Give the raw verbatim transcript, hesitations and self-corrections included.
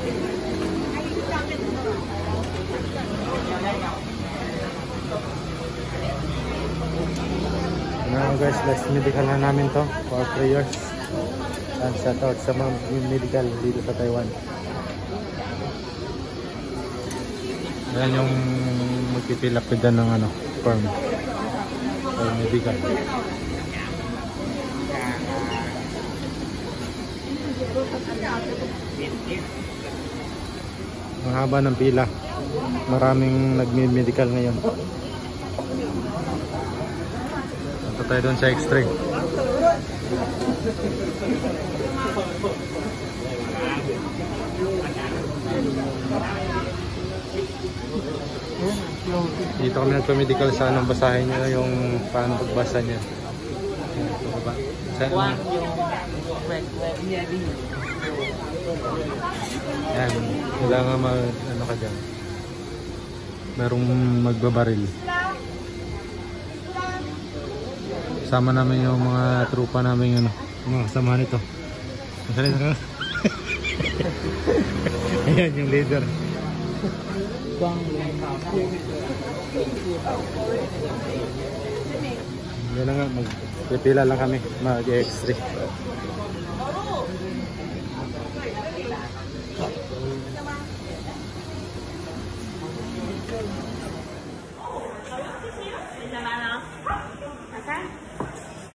Now guys, last medical na namin to for three years. And shout out sa mga medical dito sa Taiwan. Ayan yung magpipilap ko dyan ng ano, firm or medical. Ang haba ng pila. Maraming nagme-medical ngayon. Punta tayo doon sa X-ray. Dito kami nagpa-medical sa anong basahin nyo yung paano pagbasa niya. Saan? Yan, kailangan mag, ano ka dyan, merong magbabaril. Sama namin yung mga trupa namin, ano, mga kasamahan nito. Masalita ka? Ayan yung leader. Yan na nga, magpipila lang kami, mag-X-ray.